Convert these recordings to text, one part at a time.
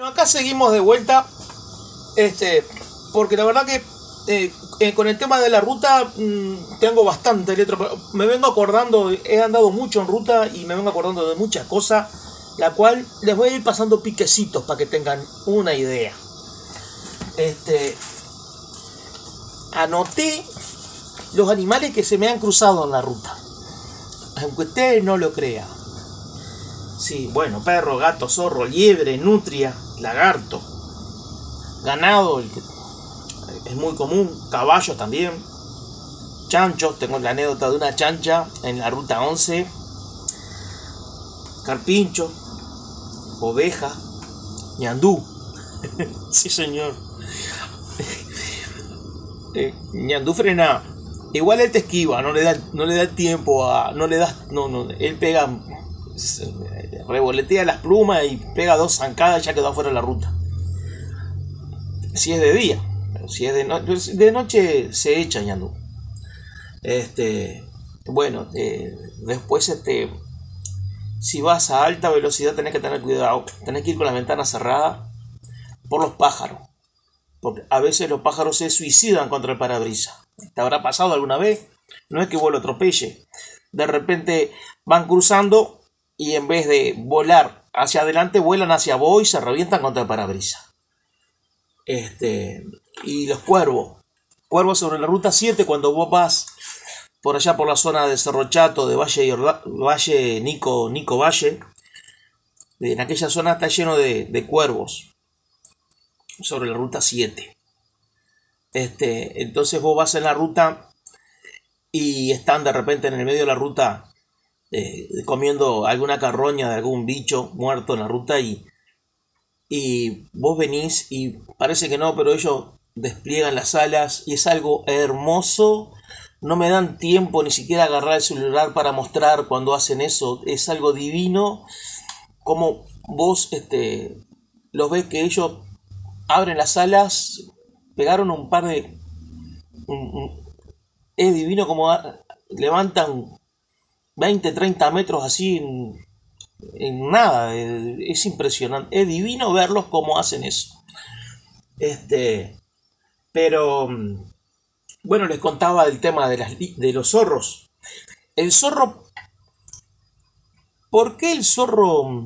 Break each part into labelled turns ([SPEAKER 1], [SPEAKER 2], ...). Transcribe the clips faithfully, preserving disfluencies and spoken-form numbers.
[SPEAKER 1] Acá seguimos de vuelta, este, porque la verdad que eh, eh, con el tema de la ruta mmm, tengo bastante letra. Me vengo acordando, he andado mucho en ruta y me vengo acordando de muchas cosas, la cual les voy a ir pasando piquecitos para que tengan una idea. Este, anoté los animales que se me han cruzado en la ruta, aunque ustedes no lo crean. Sí, bueno, perro, gato, zorro, liebre, nutria, lagarto, ganado, el que es muy común, caballos también, chanchos, tengo la anécdota de una chancha en la ruta once, carpincho, oveja, ñandú, sí señor, eh, ñandú frena, igual él te esquiva, no le da, no le da tiempo a, no le das, no, no, él pega, revoletea las plumas y pega dos zancadas y ya quedó afuera de la ruta. Si es de día, pero si es de, no, de noche se echa ñandú. Este, bueno, eh, después este, si vas a alta velocidad tenés que tener cuidado, tenés que ir con la ventana cerrada por los pájaros, porque a veces los pájaros se suicidan contra el parabrisas. ¿Te habrá pasado alguna vez? No es que vos lo atropelle, de repente van cruzando y en vez de volar hacia adelante vuelan hacia vos y se revientan contra el parabrisas. Este, y los cuervos, cuervos sobre la ruta siete, cuando vos vas por allá por la zona de Cerro Chato, de Valle, Valle Nico, Nico Valle, en aquella zona está lleno de, de cuervos sobre la ruta siete. Este, entonces vos vas en la ruta y están de repente en el medio de la ruta eh, comiendo alguna carroña de algún bicho muerto en la ruta y y vos venís y parece que no, pero ellos despliegan las alas y es algo hermoso. No me dan tiempo ni siquiera agarrar el celular para mostrar cuando hacen eso. Es algo divino. Como vos este, los ves que ellos abren las alas, pegaron un par de... Es divino como levantan veinte, treinta metros así en... en nada, es impresionante, es divino verlos cómo hacen eso. Este, pero bueno, les contaba el tema de, las, de los zorros. El zorro, ¿por qué el zorro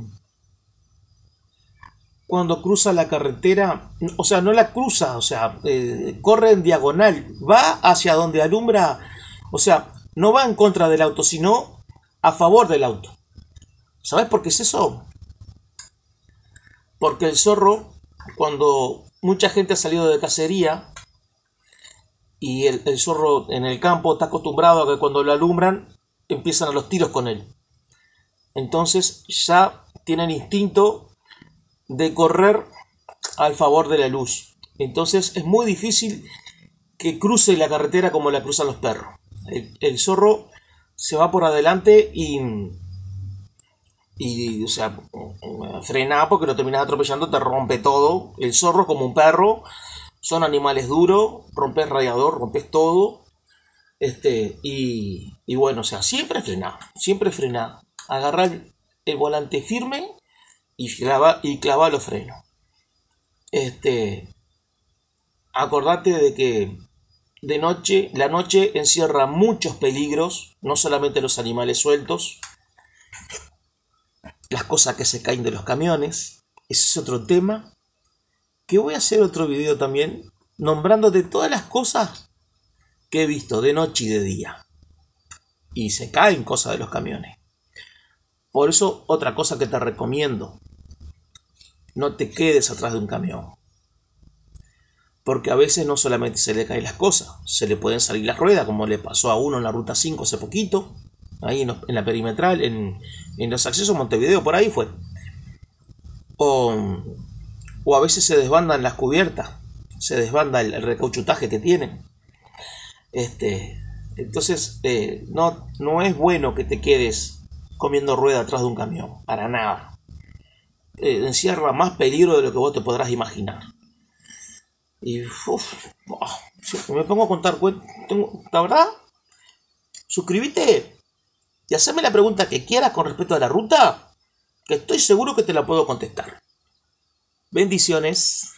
[SPEAKER 1] cuando cruza la carretera, o sea, no la cruza, o sea, eh, corre en diagonal, va hacia donde alumbra, o sea, no va en contra del auto, sino a favor del auto? ¿Sabes por qué es eso? Porque el zorro, cuando mucha gente ha salido de cacería y el, el zorro en el campo está acostumbrado a que cuando lo alumbran empiezan a los tiros con él. Entonces ya tienen instinto de correr al favor de la luz. Entonces es muy difícil que cruce la carretera como la cruzan los perros. El, el zorro se va por adelante y... y o sea, frena porque lo terminas atropellando, te rompe todo. El zorro, como un perro, son animales duros, rompes radiador, rompes todo. Este, y, y bueno, o sea, siempre frena, siempre frena. Agarrar el, el volante firme y clava, y clava los frenos. Este, acordate de que de noche, la noche encierra muchos peligros, no solamente los animales sueltos, las cosas que se caen de los camiones. Ese es otro tema que voy a hacer otro video también, nombrándote todas las cosas que he visto de noche y de día y se caen cosas de los camiones. Por eso, otra cosa que te recomiendo: no te quedes atrás de un camión, porque a veces no solamente se le caen las cosas, se le pueden salir las ruedas, como le pasó a uno en la ruta cinco hace poquito, ahí en, en la perimetral, en, en los accesos a Montevideo, por ahí fue. O, o a veces se desbandan las cubiertas, se desbanda el, el recauchutaje que tienen. Este, entonces, eh, no, no es bueno que te quedes comiendo rueda atrás de un camión, para nada. Eh, encierra más peligro de lo que vos te podrás imaginar. Y uf, oh, me pongo a contar cuentos, la verdad. Suscríbete y haceme la pregunta que quieras con respecto a la ruta, que estoy seguro que te la puedo contestar. Bendiciones.